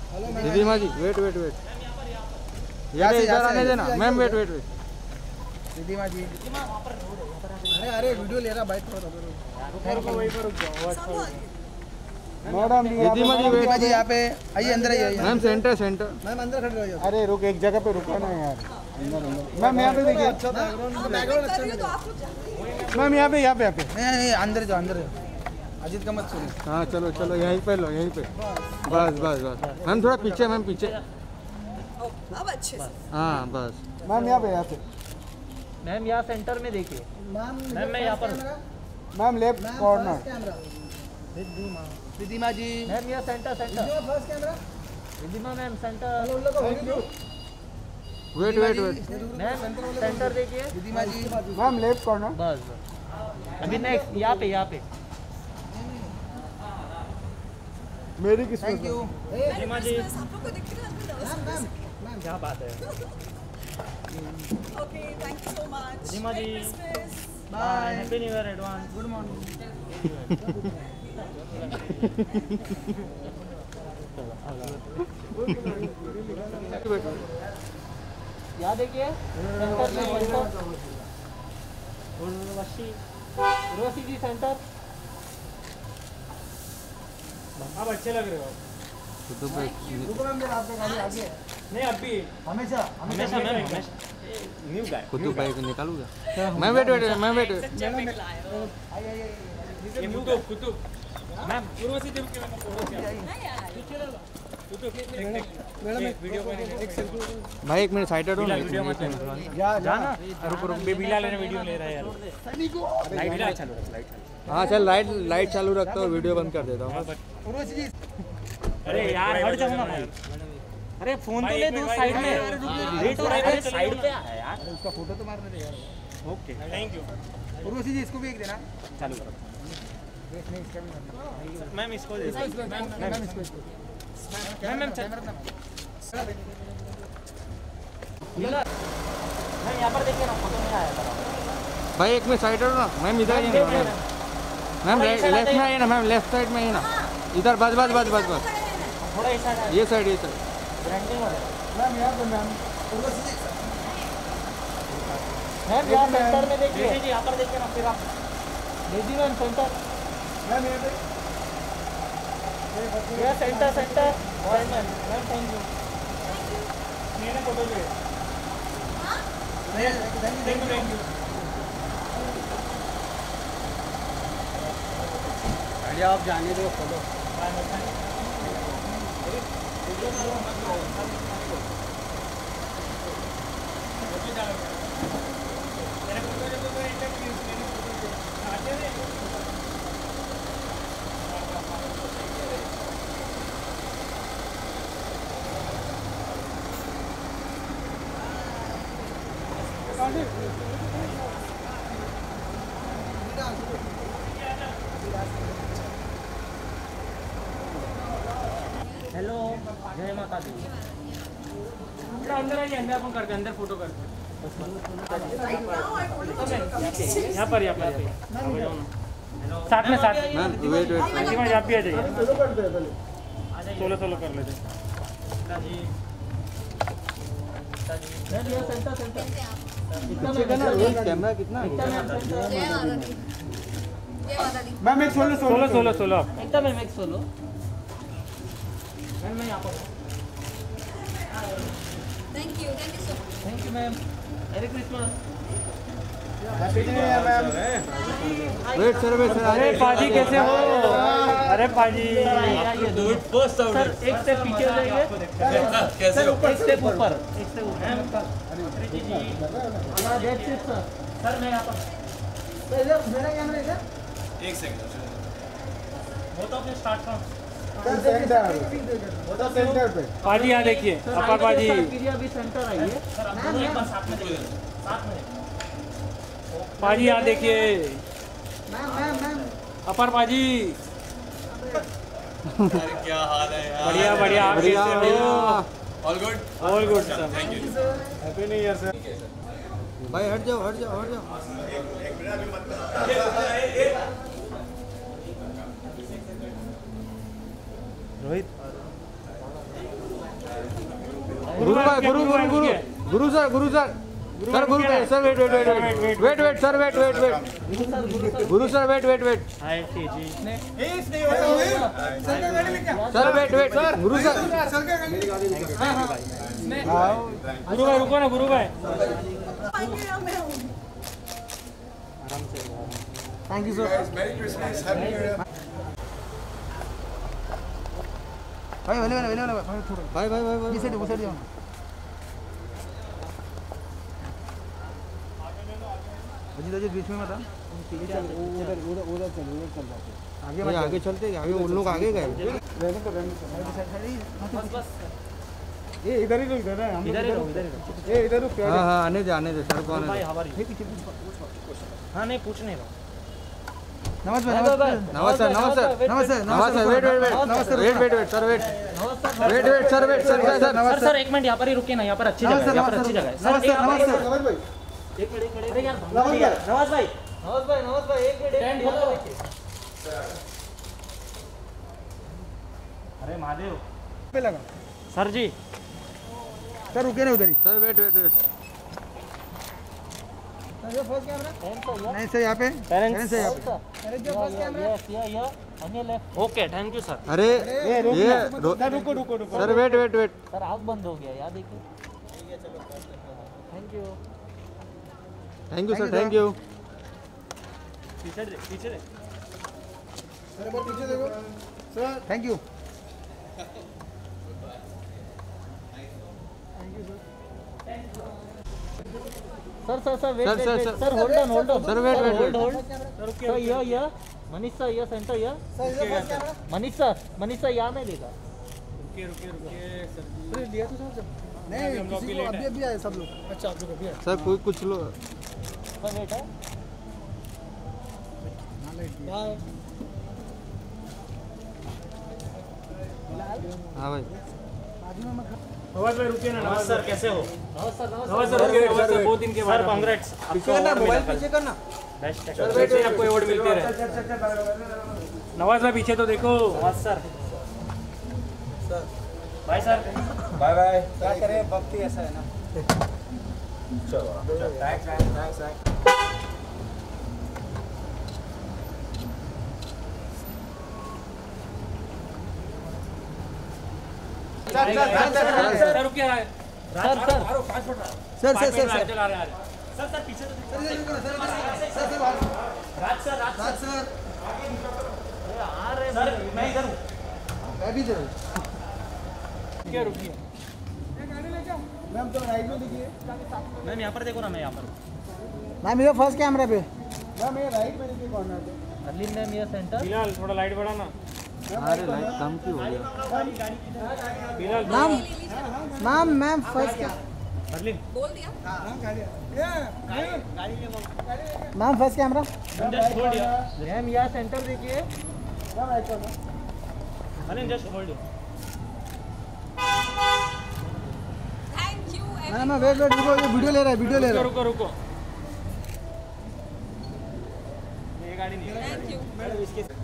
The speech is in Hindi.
दीदी माँ जी वेट वेट वेट, यार इधर आने देना मैम, वेट वेट वेट। दीदी माँ जी, अरे अरे वीडियो ले रहा बाइक पर, रुको वहीं पर रुक जाओ। मैडम दीदी माँ जी वेट, यहाँ पे आइए, अंदर आइए मैम सेंटर सेंटर। मैम अंदर खड़े रहिए। अरे रुक, एक जगह पे रुका ना यार, अंदर मैम यहाँ पे देखिए, अच्छा बैकग्राउंड अच्छा है मैम, यहाँ पे नहीं अंदर जाओ, अंदर जाओ, अजीत का मत सुनो। हाँ चलो चलो यहीं पे लो, यहीं पे बस बस बस। मैम थोड़ा पीछे, मैम पीछे, अब अच्छे से। हाँ बस। मैम यहाँ पे मैम यहाँ सेंटर में देखिए। मैम मैं यहाँ पर। Ma'am left corner. दीदी माँ जी, मैम यहाँ सेंटर सेंटर। First camera. दीदी माँ ma'am centre. Wait wait wait, ma'am centre देखिए। दीदी माँ जी, मैम लेफ्ट कॉर्नर। बस अभी नेक्स्ट यहाँ पे मेरी किस्मत। Thank you. दीदी माँ जी, आप लोग को दिख रहा है? क्या बात है। Okay, thank you so much. दीदी माँ जी, bye, happy new year advance. Good morning. यहाँ देखिए सेंटर में, उर्वशी जी सेंटर। आप अच्छे लग रहे हो। रुको मैम, जरा आपका गाड़ी आगे। नहीं अभी हमेशा हमेशा मैम न्यू गाय कुतुब भाई को निकालूंगा मैं, wait wait ma'am, wait wait. ये कुतुब मैम उर्वशी देव के वीडियो भाई एक मिनट साइड हटो ना, जाना। रुक रुक, बेबीला लेने वीडियो ले रहा है यार। लाइट चालू रख, लाइट। हाँ चल, लाइट चालू रखता हूँ, वीडियो बंद कर देता हूँ। उर्वशी जी, अरे यार हट जाओ ना भाई। अरे फोन तो ले दो साइड में। वेट हो रहा है, साइड पे है यार। उसका फोटो तो मारने दे यार। Okay thank you. Urvashi ji, इसको भी एक देना। चालू करो नहीं, इसका भी करना। मैम, इसको दे मैम इसको मैम चल। मैम यहाँ पर देखिए ना, फोटो नहीं आया था। भाई एक मिनट साइड हटो ना मैम, इधर ही ना मैम, लेफ्ट में आइए ना मैम, लेफ्ट साइड में आइए ना, इधर बस बस बस बस बस, थोड़ा ऐसा ये साइड ब्रांडिंग वाला। मैम यहाँ पे मैम, उर्वशी जी, मैम यहाँ सेंटर में देखिए। जी यहाँ पर देखिए ना, फिर आप दीदी मैम सेंटर। मैम यहाँ पे यहाँ centre centre. Ma'am thank you. मैंने फोटो लिए। Thank you. आप जाने दो, फोटो। हेलो, जय माता दी। अंदर आइए, अंदर अपन करते अंदर फोटो करते यहाँ पर साथ में मैम, वेट वेट। आप भी आ जाइए। सोलो कर लेते। मैम यहाँ सेंटर सेंटर। कैमरा कितना जय माता दी। मैम एक सोलो सोलो एकदम मैम एक सोलो। मैम मैं यहाँ पर। Thank you so much. Thank you ma'am. Merry Christmas. Happy new year ma'am. Wait sir, wait sir. अरे पाजी कैसे हो? अरे पाजी सर एक स्टेप पीछे हो जाएंगे। कैसे हो? एक स्टेप ऊपर। सर मैं यहाँ पर। मेरा कैमरा इधर। एक सेकंड वो तो अपने स्टार्ट फ्रॉम सेंटर पे। पाजी यहाँ देखिए, अपर पाजी। अभी सेंटर आइए। पाजी यहाँ देखिए, मैम अपर पाजी। क्या हाल है यार? बढ़िया बढ़िया, आप बढ़िया कैसे हो? बढ़िया। All good. All good sir. Thank you. Happy new year sir. भाई हट जाओ हट जाओ हट जाओ। रोहित गुरु भाई गुरु गुरु गुरु गुरु सर सर गुरु भाई सर वेट सर वेट गुरु sir wait hi Teji sir wait गुरु सर गुरु भाई रुको ना गुरु भाई thank you sir Merry Christmas, Happy New Year. भाई वाले थोड़ा भाई ये साइड वो साइड जाओ अजीत बीच में मत उधर चल आगे चलते आगे उन लोग आगे गए ये इधर ही रुक इधर है हम इधर ही रहो ये इधर रुक हाँ आने दे सर को आने भाई दे हमारी हाँ नहीं पूछ नहीं रहा नमस्ते वेट सर एक मिनट यहाँ पर ही रुके ना यहाँ पर अच्छी जगह है यहाँ पर अच्छी जगह है सर एक मिनट अरे यार नवाज भाई एक मिनट अरे महादेव पे लगा सर जी सर रुके ना उधर ही सर वेट ये फर्स्ट कैमरा नहीं सर यहाँ पे पेरेंट्स है यहाँ पे अरे जो first camera okay thank you sir अरे ये रुको सर वेट सर आग बंद हो गया यार देखिए thank you sir thank you पीछे सर एक बार पीछे देखो sir thank you sir wait sir sir hold on sir wait sir ये मनीष सर ये सेंटर ये मनीष सर यहाँ में देगा रुकिए सर लिया तो सर नहीं किसी को अभी आए सब लोग अच्छा आप लोग अभी आए सर कोई कुछ लोग सर वेट है बाय हाँ भाई नवाज भाई रुकिए ना नवाज सर कैसे हो नवाज सर रुकिए बहुत दिन के बाद कांग्रेट्स पीछे करना मोबाइल पीछे करना बेस्ट वैसे आपको अवार्ड मिलते रहे नवाज भाई पीछे तो देखो Nawaz sir bye sir bye क्या करें वक्त ही ऐसा है ना चलो थैंक्स सर रुकिए सर चला रहे सर पीछे राज सर आ रहे सर मैं इधर हूं मैं भी इधर रुकिए मैम तो राइट में देखिए मैम यहाँ पर देखो ना मैं यहाँ पर मैम ये फर्स्ट कैमरा पे मैम ये राइट में देखिए कॉर्नर पे अर्लिन मैम ये सेंटर बिलाल थोड़ा लाइट बढ़ा ना अरे लाइट कम क्यों हो गया बिलाल मैम फर्स्ट अर्लिन बोल दिया ma'am first camera just hold या मैम यहाँ सेंटर देखिए Arlin just hold thank you ma'am wait रुको ये वीडियो ले रहा है रुको ये गाड़ी नहीं थैंक यू